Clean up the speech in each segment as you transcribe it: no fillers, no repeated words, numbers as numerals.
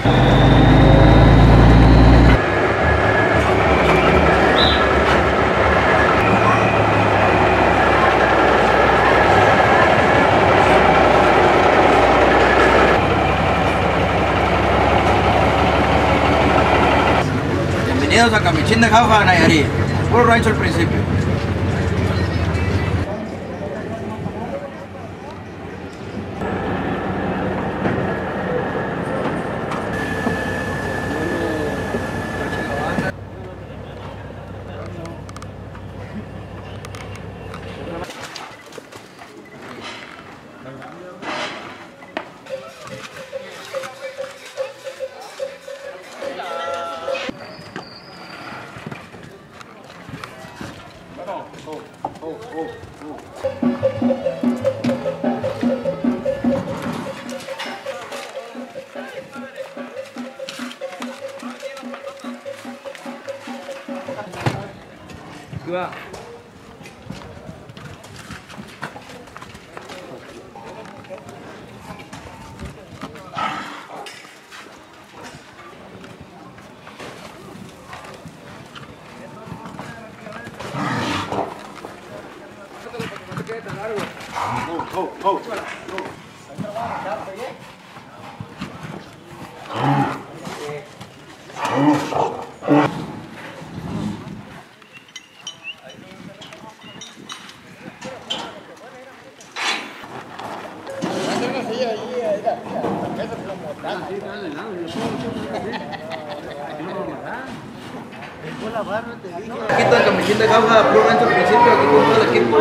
Bienvenidos a Camichín de Jauja, Nayarit. Puro rancho al principio. Cuidado. Aquí está el Camichín de Jauja, puro rancho al principio, aquí con todo el equipo.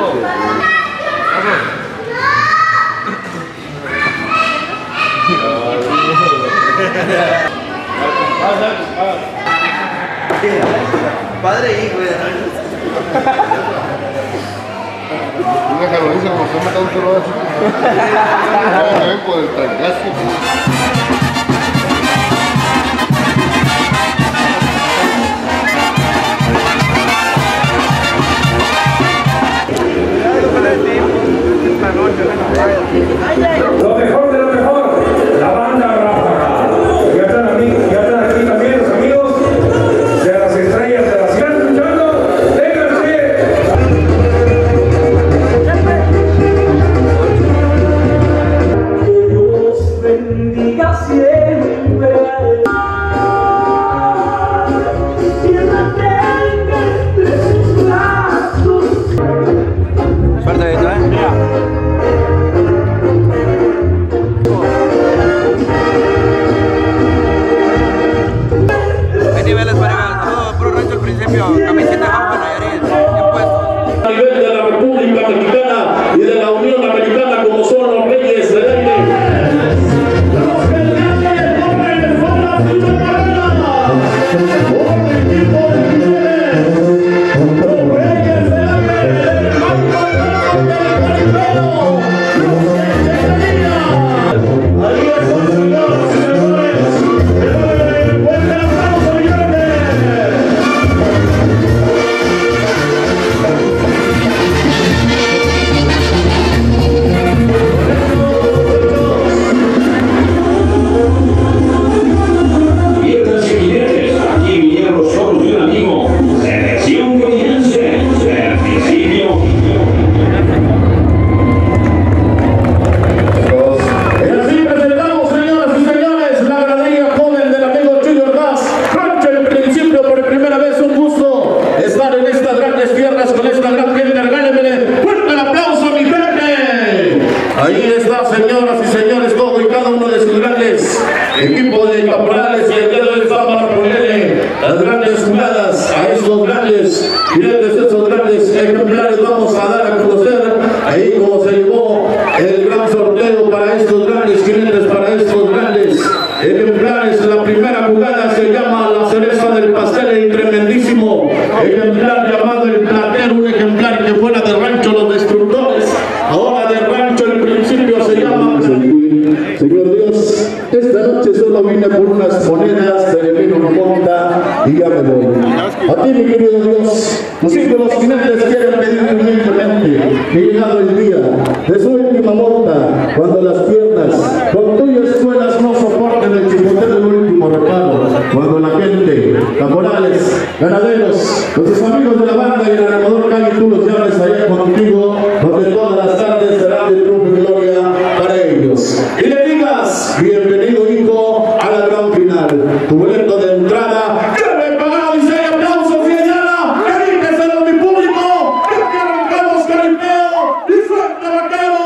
Padre e hijo. Déjalo, dice, como se mata un solo así. No, por el trancazo. Lo mejor de lo mejor, la banda Ráfaga. Ya están aquí también los amigos de las estrellas de la ciudad. Escuchando, vénganse. Que Dios bendiga siempre. Y retenga entre sus brazos. Suerte, Beto, niveles para saludos, puro rancho al principio, Camichín de Jauja, Nayarit, bien puesto. A nivel de la República Mexicana y de la Unión Americana, como son los reyes del aire. Los generales, los reyes son las ciudadanas. Un equipo de líderes. Los reyes del aire, del banco del caricero. Los que ahí están, señoras y señores. Un fuerte aplauso, señores. Viernes y jinetes, aquí vinieron los solos de un amigo. Selección Coliense, servicio. Y así presentamos, señoras y señores, la gradería joven del amigo Junior Gas. Rancho el principio, por primera vez un gusto estar en estas grandes tierras con esta gran gente. Regálenme fuerte el aplauso, mi gente. Ahí está, señoras y señores, todo y cada uno de sus grandes equipos de caporales, y el dedo de fama para ponerle las grandes jugadas a estos grandes jinetes, estos grandes ejemplares. Vamos a dar a conocer ahí cómo se llevó el gran sorteo para estos grandes jinetes, para estos grandes ejemplares. La primera jugada se llama la cereza del pastel, el tremendísimo ejemplar llamado el Platero, un ejemplar que fuera de rancho Los Destructores, ahora de rancho el principio se llama. Señor Dios, esta noche solo vine por unas monedas de vino monta y ya me voy. A ti, mi querido Dios, tus hijos los jinetes quieren pedir humildemente que llegado el día de su última monta, cuando las piernas con tuyas escuelas no soporten el chipote del último Nuestros amigos de la banda y el animador Cali, tú los llames allá contigo, porque todas las tardes serán de triunfo y gloria para ellos. Y le digas, bienvenido hijo a la gran final. Tu boleto de entrada, que me pagado y seis aplausos y allá, caríqueselo mi público, que arrancamos caripeo y suelta vaquero.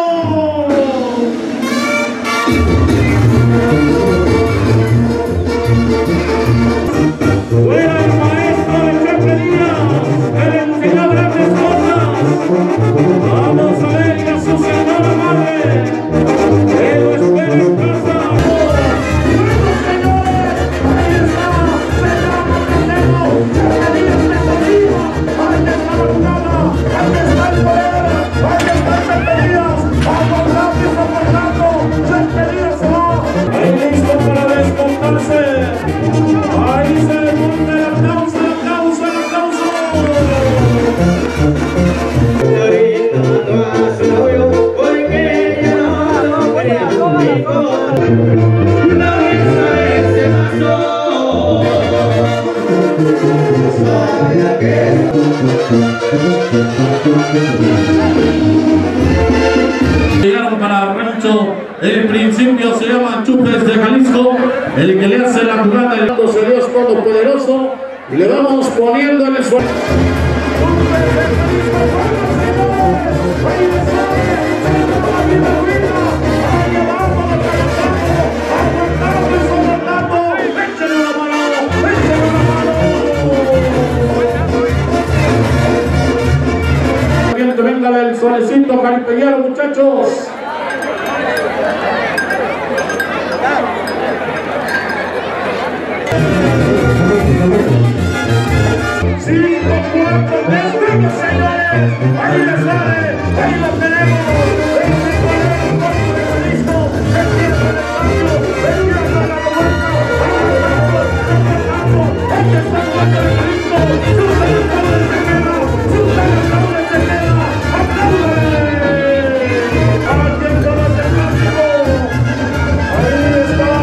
Vamos a ver a su señora madre, que lo espera en casa. ¡Bueno, señores! Ahí está, se llama Candelo, que Dios les bendiga. Ahí está la jugada, ahí está el poder, ahí está el Certerías, vamos rápido aportando, Certerías se va, ahí listo para descontarse. Ahí se le monta el aplauso, el aplauso, el aplauso. Llegaron para Rancho, el principio se llama Chupes de Jalisco, el que le hace la jugada el Dios Todopoderoso, y le vamos poniendo en el suelo. Que venga el solecito caripeñero, muchachos. Cinco, cuatro, tres, venga, señores. Ahí le sale, ahí lo tenemos. Este cuadro de listo. El tiempo del cambio, el tiempo de la revuelta. Ahí está jugando el Jalisco. Su selección se queda, su selección se queda. ¡Apláudale! Al tiempo del clásico. Ahí está.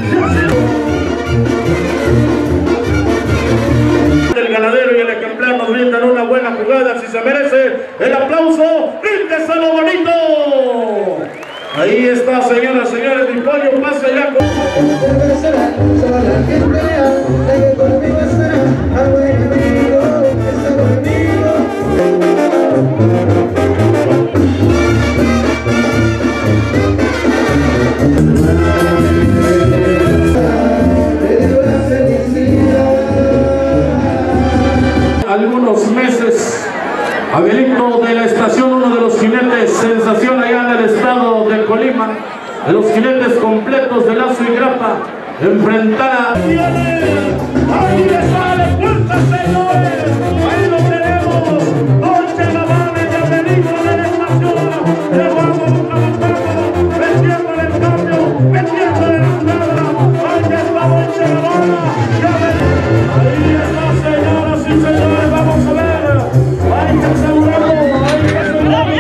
El ganadero y el ejemplar nos brindan una buena jugada, si se merece el aplauso, bríndeselo bonito. Ahí está, señoras y señores, mi pollo pasa ya con... algunos meses, Abelito de la estación, uno de los jinetes sensación allá en el estado de Colima, de los jinetes completos de Lazo y Grapa, enfrentará. Ahí le sale puerta, señores, ahí lo tenemos, Dolce Gabbana y Abelito de la estación, le vamos trabajando, metiéndole el cambio, metiéndole la entrada, ahí está Dolce Gabbana y Abelito, ahí está, señoras y señores, vamos a ver, hay que asegurarlo, hay que asegurarlo.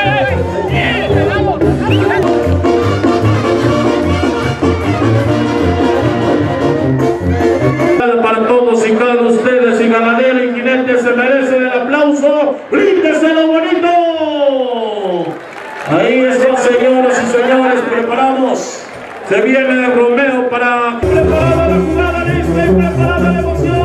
Para todos y cada uno de ustedes, y ganadero y jinete se merecen el aplauso. ¡Bríndeselo bonito! Ahí está, señoras y señores, preparados. Se viene el Romeo para... Preparada la jugada, lista y preparada la emoción.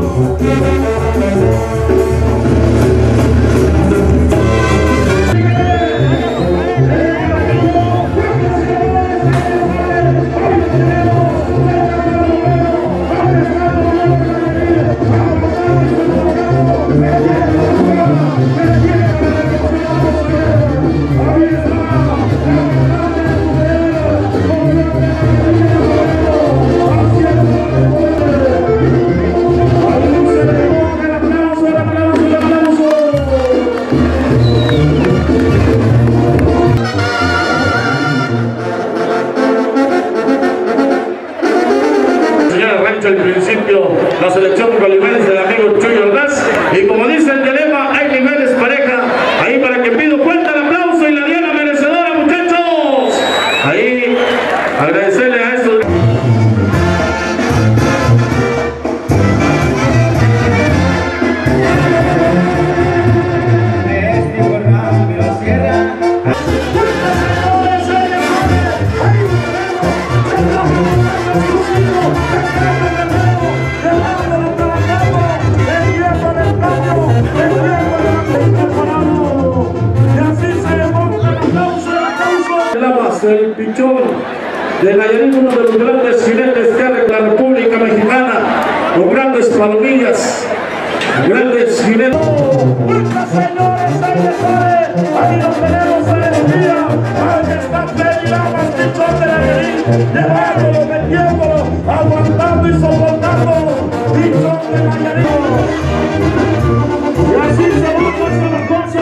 El principio, la selección colimense del amigo Chuy Ordaz, y como dice el dilema, hay niveles pareja, ahí para que pido cuenta el aplauso y la diana merecedora, muchachos, ahí agradecerle a estos. de Nayarit, uno de los grandes jinetes que hay en la República Mexicana, con grandes palomillas, grandes jinetes. Señores, ahí lo tenemos a la día. Ahí está Freddy Lamas, pichón de Nayarit, llevándolo, metiéndolo, aguantando y soportando, pichón de Nayarit. Y así se va hasta la cosa.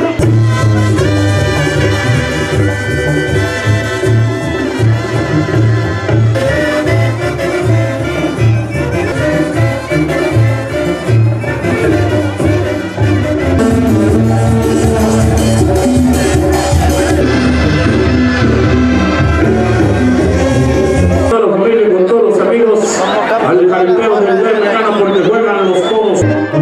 Al jaripeo del día de mañana porque juegan los todos.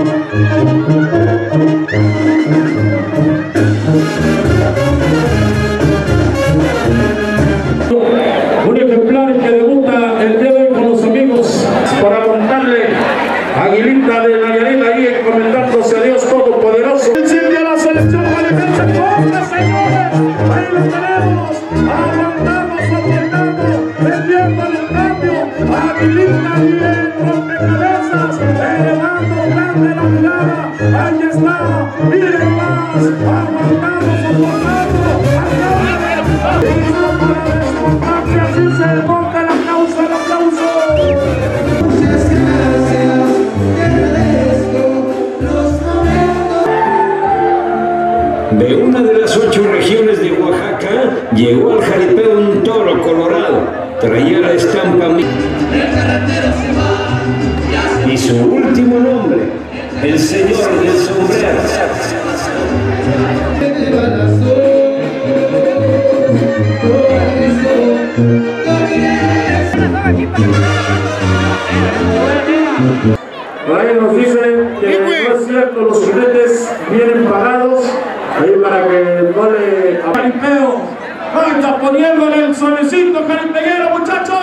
Un ejemplar que debuta el día de hoy con los amigos para montarle Aguilita de Nayarit ahí encomendándose a Dios Todopoderoso. Sigue la selección jalisciense, ¡corre, señores! Ahí lo tenemos, aguantando, vendiendo el cambio, Aguilita bien, rompecabezas, elevando grande la mirada, ahí está, miren más, aguantando, soportando, listo para desmontarse, así se monta el aplauso, el aplauso. Muchas gracias, te agradezco los momentos. De una de las 8 regiones de Oaxaca, llegó al jaripeo un toro colorado. Traía la estampa y su último nombre, el señor del sombrero. Ahí nos dicen que no es cierto, los jinetes vienen pagados ahí para que no le... Jaripeo, ahí está poniéndole el solecito jaripeguero, muchachos.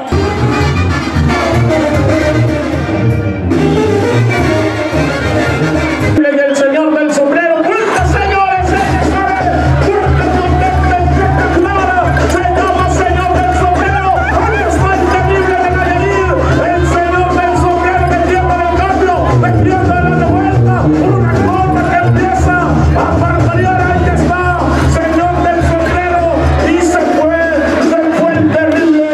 El señor del sombrero, ¡vuelta, señores! ¡Vuelta espectacular! Se llama señor del sombrero. ¡Ahí está el temible de Nayarit! El señor del sombrero metiendo el cambio, metiendo la vuelta. Una curva que empieza a parpadear. Ahí está, señor del sombrero. Y se fue el terrible.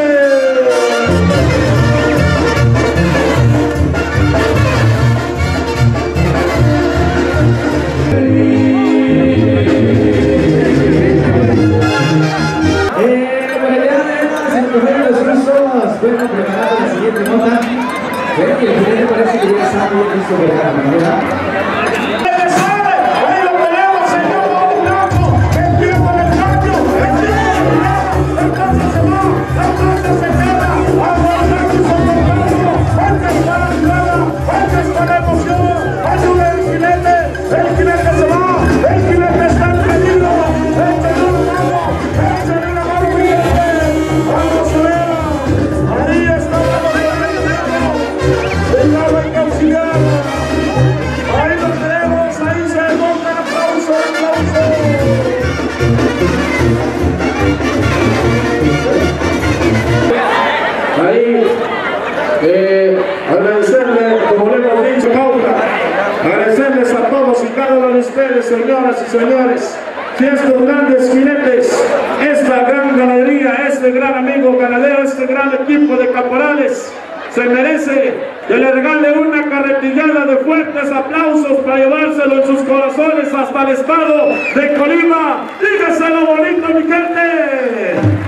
Bueno, preparada la siguiente nota. Pero que el jinete parece que ya está bien listo para la manera. Ahí lo tenemos, señor Don Blanco. Empieza el cambio. Entonces se va. Entonces se queda. Aguantando y soportando. Ahí está la jugada. Ahí está la emoción. Ayuda el jinete. El jinete se va. El jinete está en peligro. Échale una mano. Échale una mano, jinete. Vamos a ver. Ahí está la mano. Hay que auxiliar. Ahí lo tenemos, ahí se monta el aplauso, el aplauso. Ahí, agradecerle, como le hemos dicho, Paula, agradecerles a todos y cada uno de ustedes, señoras y señores, que estos grandes jinetes, esta gran ganadería, este gran amigo ganadero, este gran equipo de caporales, se merece que le regale una carretillada de fuertes aplausos para llevárselo en sus corazones hasta el estado de Colima. Dígaselo bonito, mi gente.